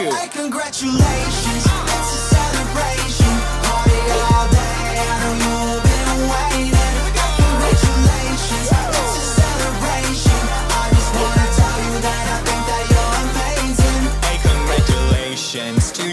Hey, congratulations, it's a celebration. Party all day, I know you've been waiting. Congratulations, it's a celebration. I just wanna tell you that I think that you're amazing. Hey, congratulations to